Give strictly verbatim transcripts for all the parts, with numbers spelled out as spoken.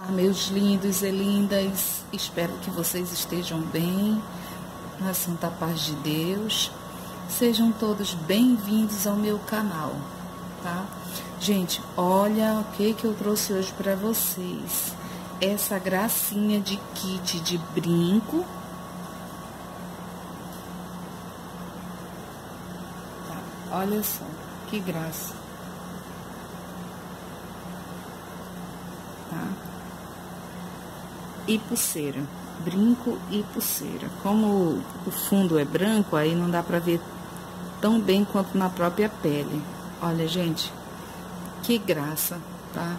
meus lindos e lindas, espero que vocês estejam bem, na santa paz de Deus. Sejam todos bem-vindos ao meu canal, tá? Gente, olha o que que eu trouxe hoje para vocês. Essa gracinha de kit de brinco. Tá, olha só, que graça. Tá? E pulseira, brinco e pulseira. Como o fundo é branco, aí não dá pra ver tão bem quanto na própria pele. Olha, gente, que graça, tá?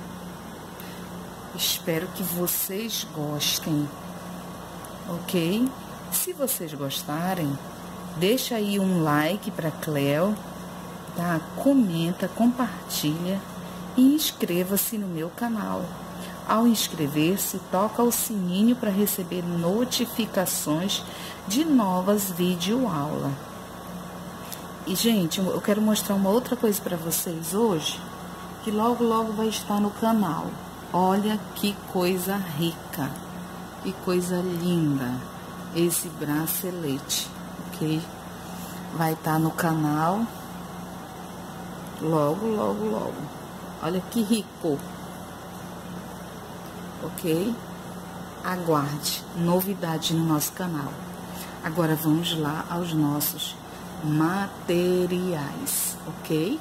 Espero que vocês gostem, ok? Se vocês gostarem, deixa aí um like pra Cleo, tá? Comenta, compartilha e inscreva-se no meu canal. Ao inscrever-se, toca o sininho para receber notificações de novas videoaulas. E, gente, eu quero mostrar uma outra coisa para vocês hoje, que logo, logo vai estar no canal. Olha que coisa rica, que coisa linda, esse bracelete, ok? Vai estar no canal logo, logo, logo. Olha que rico, ok? Aguarde novidade no nosso canal. Agora vamos lá aos nossos materiais, ok?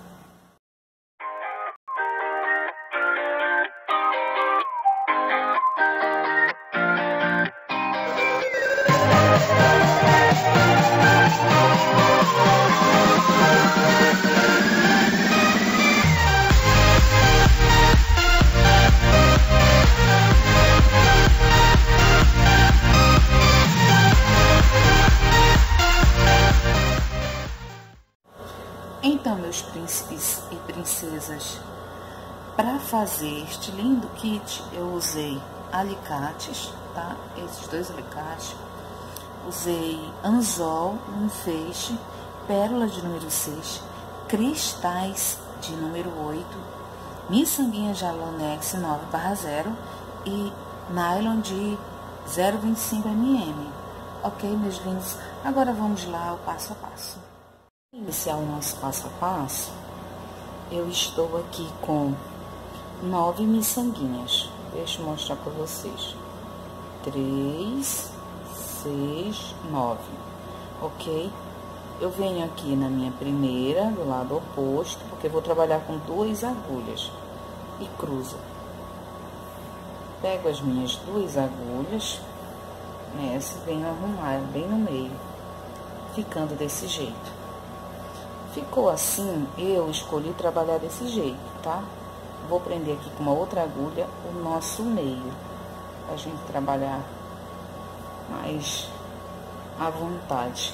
Então, meus príncipes e princesas, para fazer este lindo kit, eu usei alicates, tá? Esses dois alicates. Usei anzol, um feixe, pérola de número seis, cristais de número oito, miçanguinha Jalonex nove barra zero e nylon de zero vírgula vinte e cinco milímetros. Ok, meus lindos? Agora vamos lá ao passo a passo. Para iniciar o nosso passo a passo, eu estou aqui com nove miçanguinhas. Deixa eu mostrar para vocês. Três, seis, nove. Ok? Eu venho aqui na minha primeira, do lado oposto, porque eu vou trabalhar com duas agulhas. E cruzo. Pego as minhas duas agulhas, nessa, venho arrumar bem no meio, ficando desse jeito. Ficou assim, eu escolhi trabalhar desse jeito, tá? Vou prender aqui com uma outra agulha o nosso meio, pra gente trabalhar mais à vontade.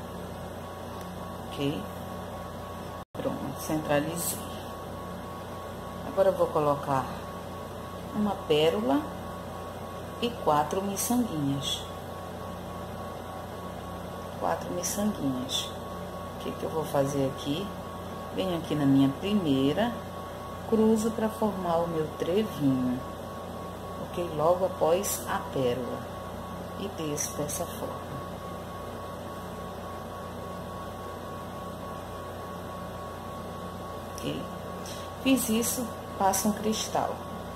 Ok? Pronto, centralizei. Agora eu vou colocar uma pérola e quatro miçanguinhas. Quatro miçanguinhas. O que que eu vou fazer aqui? Venho aqui na minha primeira, cruzo para formar o meu trevinho, ok? Logo após a pérola, e desço dessa forma. Ok? Fiz isso, passo um cristal,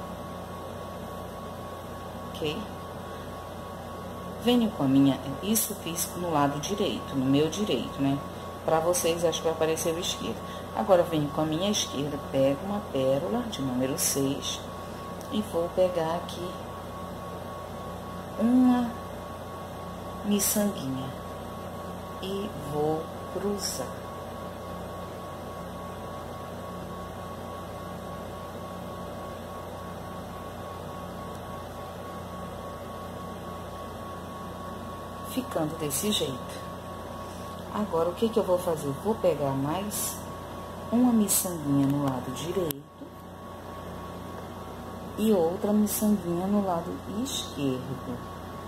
ok? Venho com a minha, isso fiz no lado direito, no meu direito, né? Para vocês, acho que vai aparecer o esquerdo. Agora, venho com a minha esquerda, pego uma pérola de número seis e vou pegar aqui uma miçanguinha e vou cruzar. Ficando desse jeito. Agora, o que que eu vou fazer? Vou pegar mais uma miçanguinha no lado direito e outra miçanguinha no lado esquerdo.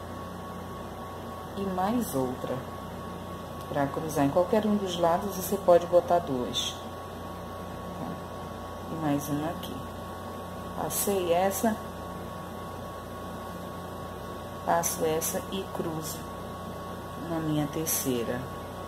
E mais outra. Para cruzar em qualquer um dos lados, você pode botar duas. Tá? E mais uma aqui. Passei essa passo essa e cruzo na minha terceira.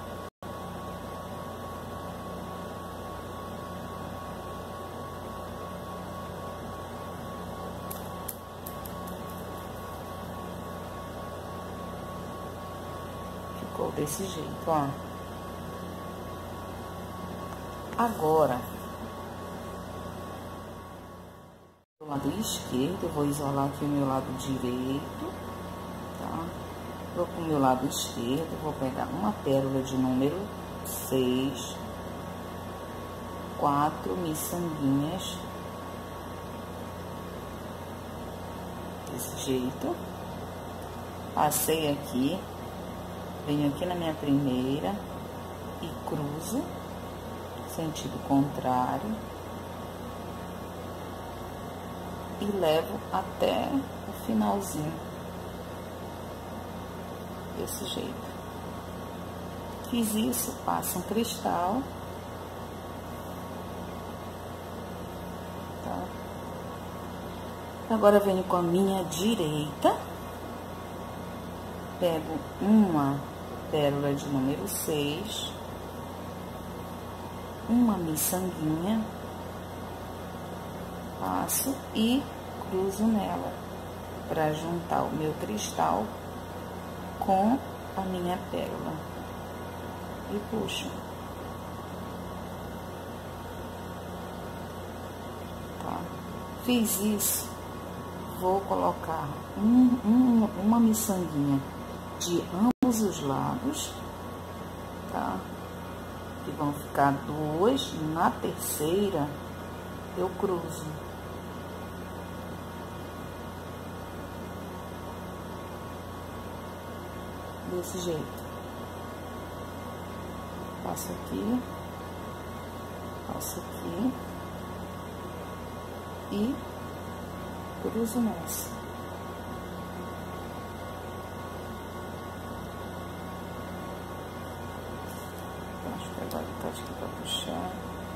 Ficou desse jeito, ó. Agora, do lado esquerdo, eu vou isolar aqui o meu lado direito, tá? Vou pro meu lado esquerdo, vou pegar uma pérola de número seis, quatro miçanguinhas, desse jeito. Passei aqui, venho aqui na minha primeira e cruzo, sentido contrário, e levo até o finalzinho, desse jeito. Fiz isso, passo um cristal, tá? Agora venho com a minha direita, pego uma pérola de número seis, uma miçanguinha, passo e cruzo nela para juntar o meu cristal com a minha pérola e puxo, tá? Fiz isso, vou colocar um, um, uma miçanguinha de ambos os lados, tá? Que vão ficar duas. Na terceira eu cruzo. Desse jeito. Passo aqui, passo aqui e cruzo nessa. Acho que agora tá aqui pra puxar.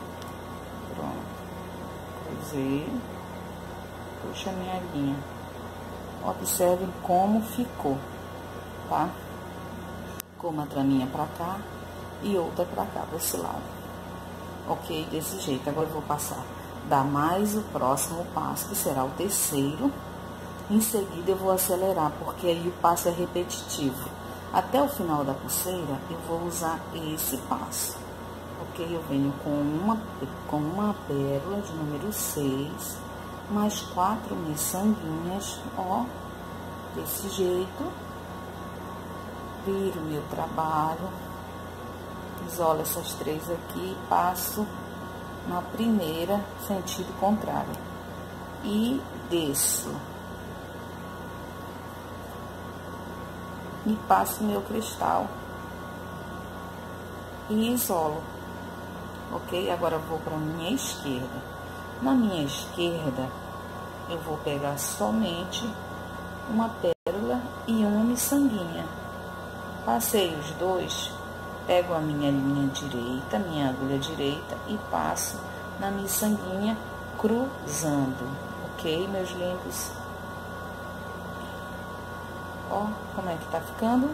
Pronto. Cruzei. Puxa a minha linha. Observem como ficou, tá? Com uma traminha pra cá e outra pra cá, desse lado. Ok? Desse jeito. Agora eu vou passar, dar mais o próximo passo, que será o terceiro. Em seguida eu vou acelerar, porque aí o passo é repetitivo. Até o final da pulseira, eu vou usar esse passo. Ok? Eu venho com uma, com uma pérola de número seis, mais quatro miçanguinhas, ó, desse jeito. Viro meu trabalho, isolo essas três aqui e passo na primeira, sentido contrário. E desço. E passo meu cristal e isolo, ok? Agora eu vou para minha esquerda. Na minha esquerda, eu vou pegar somente uma pérola e uma miçanguinha. Passei os dois, pego a minha linha direita, minha agulha direita e passo na miçanguinha cruzando, ok, meus lindos? Ó, como é que tá ficando?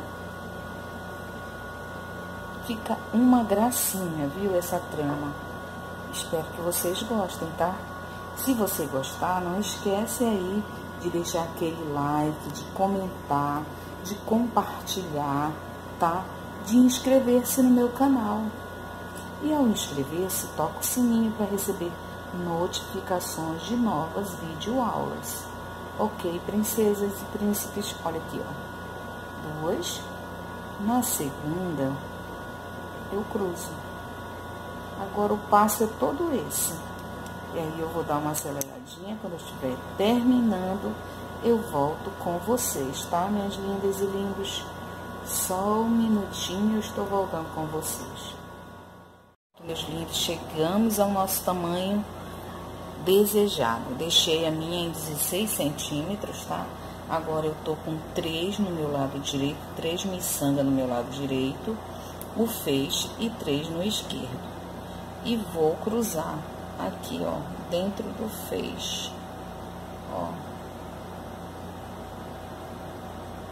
Fica uma gracinha, viu, essa trama? Espero que vocês gostem, tá? Se você gostar, não esquece aí de deixar aquele like, de comentar, de compartilhar, tá? De inscrever-se no meu canal. E ao inscrever-se, toca o sininho para receber notificações de novas videoaulas. Ok, princesas e príncipes? Olha aqui, ó. Duas. Na segunda, eu cruzo. Agora o passo é todo esse. E aí eu vou dar uma aceleradinha. Quando eu estiver terminando, eu volto com vocês, tá, minhas lindas e lindos? Só um minutinho, eu estou voltando com vocês. Meus lindos, chegamos ao nosso tamanho desejado. Deixei a minha em dezesseis centímetros, tá? Agora eu tô com três no meu lado direito, três miçangas no meu lado direito, o feixe e três no esquerdo. E vou cruzar aqui, ó, dentro do feixe, ó.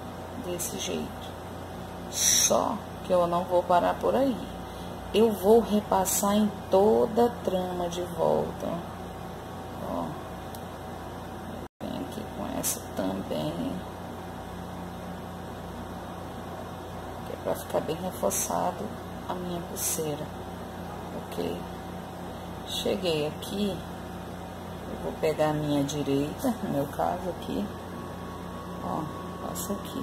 desse jeito. Só que eu não vou parar por aí. Eu vou repassar em toda a trama de volta. Ó. Vem aqui com essa também. Que é pra ficar bem reforçado a minha pulseira. Ok? Cheguei aqui. Eu vou pegar a minha direita, no meu caso aqui. Ó, passo aqui.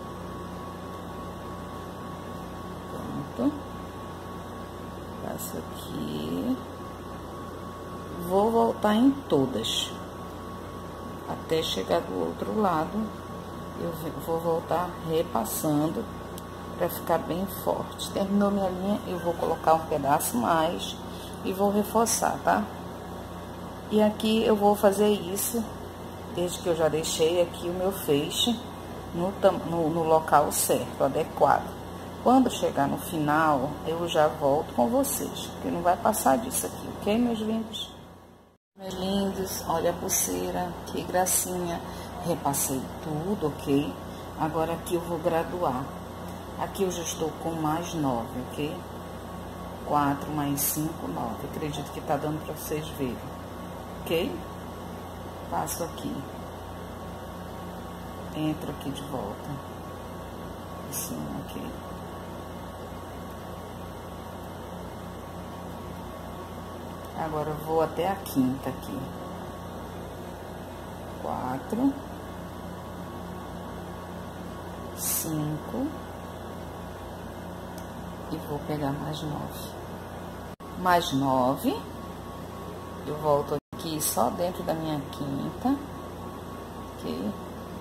Pronto. Passo aqui. Vou voltar em todas. Até chegar do outro lado. Eu vou voltar repassando para ficar bem forte. Terminou minha linha, eu vou colocar um pedaço mais e vou reforçar, tá? E aqui eu vou fazer isso, desde que eu já deixei aqui o meu feixe no, no, no local certo, adequado. Quando chegar no final, eu já volto com vocês, porque não vai passar disso aqui, ok, meus lindos? Meus lindos, olha a pulseira, que gracinha. Repassei tudo, ok? Agora aqui eu vou graduar. Aqui eu já estou com mais nove, ok? quatro mais cinco, nove. Acredito que tá dando para vocês verem. Ok? Passo aqui. Entro aqui de volta. Assim, ok. Agora eu vou até a quinta aqui. Quatro. Cinco. E vou pegar mais nove. Mais nove. Eu volto aqui só dentro da minha quinta. Ok?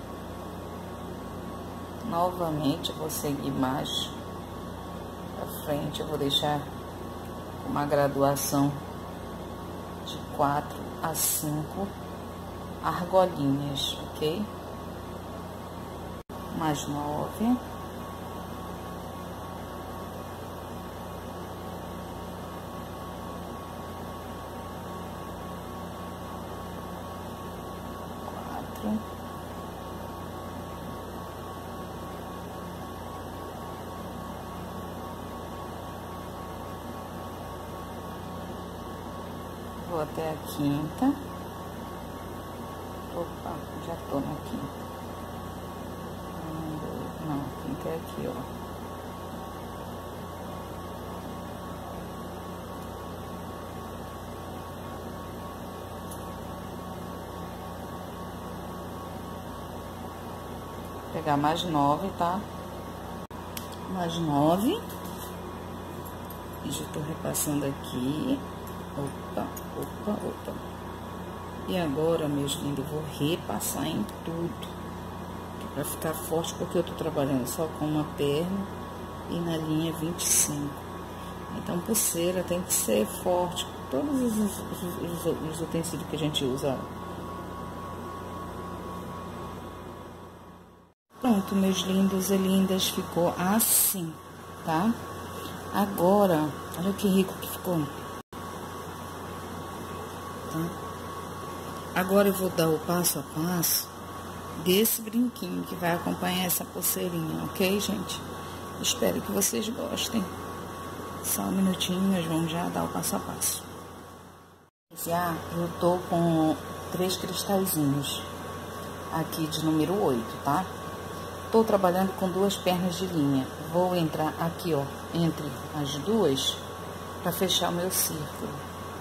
Novamente, eu vou seguir mais pra frente. Eu vou deixar uma graduação de quatro a cinco argolinhas, ok? Mais nove. Vou até a quinta. Opa, já tô na quinta. Não, a quinta é aqui, ó. Vou pegar mais nove, tá? Mais nove. E já tô repassando aqui. Opa, opa, opa. E agora, meus lindos, eu vou repassar em tudo. Pra ficar forte, porque eu tô trabalhando só com uma perna e na linha vinte e cinco. Então, pulseira tem que ser forte. Todos os, os, os, os utensílios que a gente usa. Pronto, meus lindos e lindas, ficou assim, tá? Agora, olha que rico que ficou. Tá? Agora eu vou dar o passo a passo desse brinquinho que vai acompanhar essa pulseirinha, ok, gente? Espero que vocês gostem. Só um minutinho, nós vamos já dar o passo a passo. Já eu tô com três cristalzinhos aqui de número oito, tá? Tô trabalhando com duas pernas de linha. Vou entrar aqui, ó, entre as duas para fechar o meu círculo.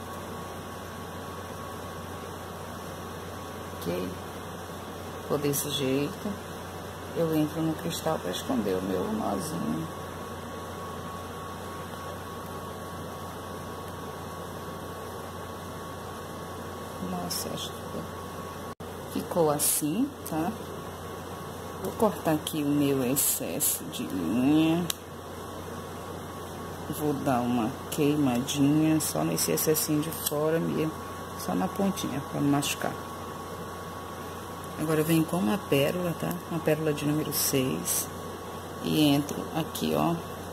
Ok? Vou desse jeito. Eu entro no cristal para esconder o meu nozinho. Nossa, acho que ficou assim, tá? Vou cortar aqui o meu excesso de linha. Vou dar uma queimadinha só nesse excessinho de fora mesmo, só na pontinha, para não machucar. Agora eu venho com uma pérola, tá? Uma pérola de número seis. E entro aqui, ó.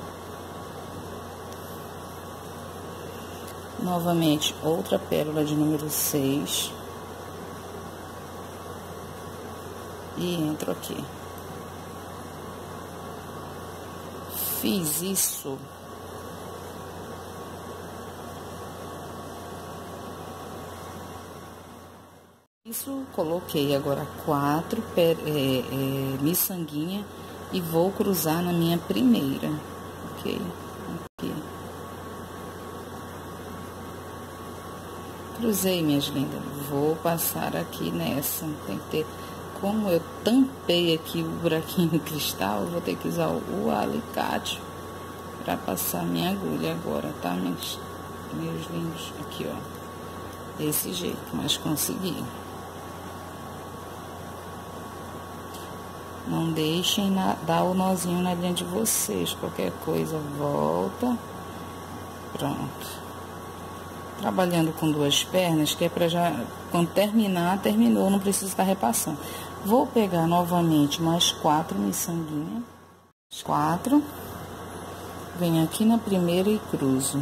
Novamente, outra pérola de número seis. E entro aqui. fiz isso. Isso, coloquei agora quatro é, é, miçanguinha e vou cruzar na minha primeira, ok? Aqui. Cruzei, minhas lindas. Vou passar aqui nessa. Tem que ter, como eu tampei aqui o buraquinho do cristal, eu vou ter que usar o alicate para passar minha agulha agora, tá, meus, meus lindos? Aqui, ó. Desse jeito, mas consegui. Não deixem na, dar o nozinho na linha de vocês. Qualquer coisa, volta. Pronto. Trabalhando com duas pernas, que é pra já... Quando terminar, terminou. Não precisa estar repassando. Vou pegar novamente mais quatro miçanguinhas. Quatro. Venho aqui na primeira e cruzo.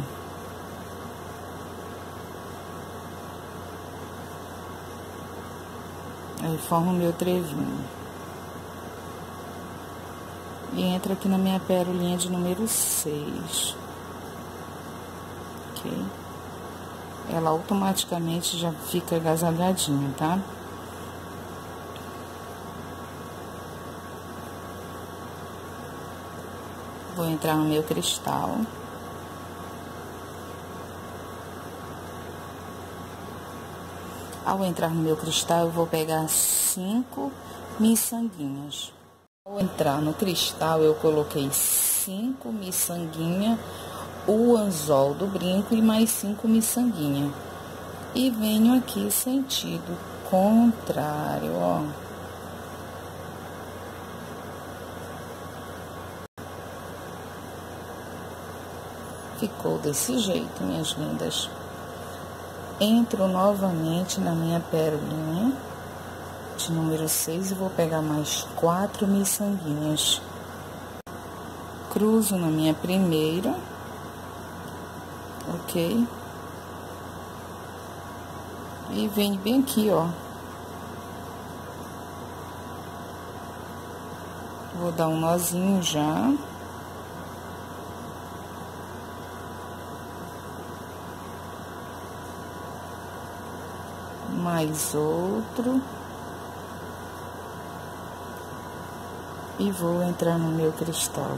Aí formo o meu trevinho. E entra aqui na minha pérolinha de número seis. Ok? Ela automaticamente já fica agasalhadinha, tá? Vou entrar no meu cristal. Ao entrar no meu cristal, eu vou pegar cinco miçanguinhas. Ao entrar no cristal, eu coloquei cinco miçanguinha, o anzol do brinco e mais cinco miçanguinha. E venho aqui sentido contrário, ó. Ficou desse jeito, minhas lindas. Entro novamente na minha pérolinha de número seis e vou pegar mais quatro miçanguinhas. Cruzo na minha primeira, ok? E venho bem aqui, ó. Vou dar um nozinho já. Mais outro. E vou entrar no meu cristal.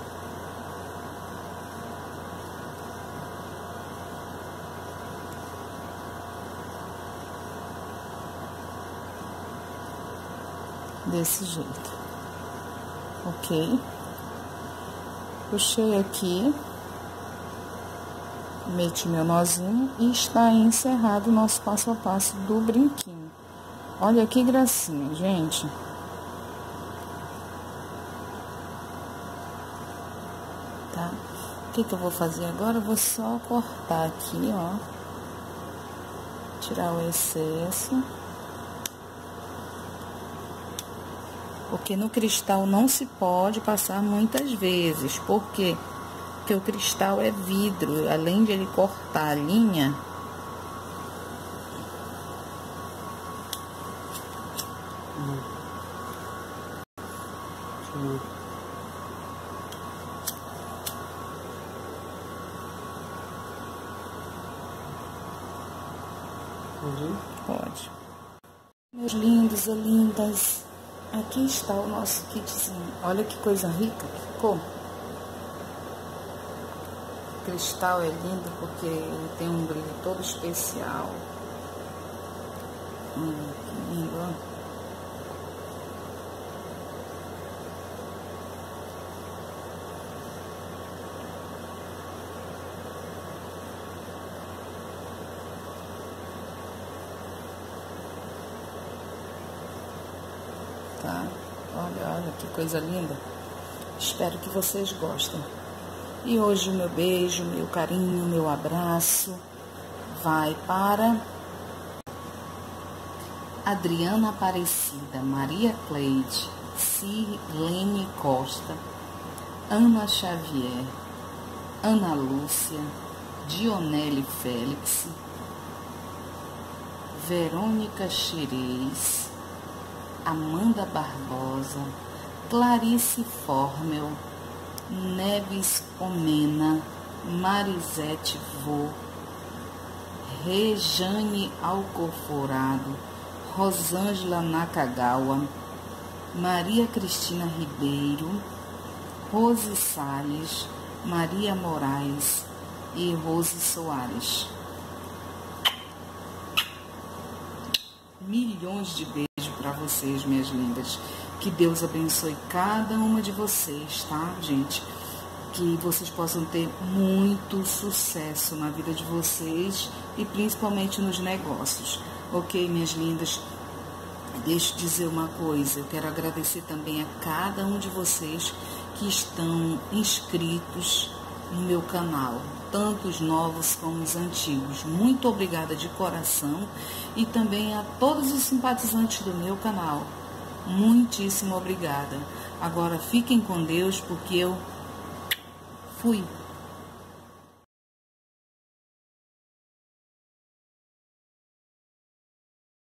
Desse jeito. Ok? Puxei aqui. Meti meu nozinho e está encerrado o nosso passo a passo do brinquinho. Olha que gracinha, gente. Tá? O que que eu vou fazer agora? Eu vou só cortar aqui, ó. Tirar o excesso. Porque no cristal não se pode passar muitas vezes. Por quê? Porque o cristal é vidro. Além de ele cortar a linha... Hum. Hum. Pode. Meus lindos e lindas, aqui está o nosso kitzinho. Olha que coisa rica que ficou. O cristal é lindo porque ele tem um brilho todo especial. Hum, que lindo, ó. Tá? Olha, olha que coisa linda. Espero que vocês gostem. E hoje o meu beijo, meu carinho, meu abraço vai para Adriana Aparecida, Maria Cleide, Sirlene Costa, Ana Xavier, Ana Lúcia, Dionele Félix, Verônica Xerez, Amanda Barbosa, Clarice Formel, Neves Omena, Marisete Vô, Rejane Alcoforado, Rosângela Nakagawa, Maria Cristina Ribeiro, Rose Salles, Maria Moraes e Rose Soares. Milhões de beijos para vocês, minhas lindas. Que Deus abençoe cada uma de vocês, tá, gente? Que vocês possam ter muito sucesso na vida de vocês e principalmente nos negócios. Ok, minhas lindas? Deixa eu dizer uma coisa. Eu quero agradecer também a cada um de vocês que estão inscritos no meu canal, tanto os novos como os antigos. Muito obrigada de coração e também a todos os simpatizantes do meu canal. Muitíssimo obrigada. Agora fiquem com Deus, porque eu fui.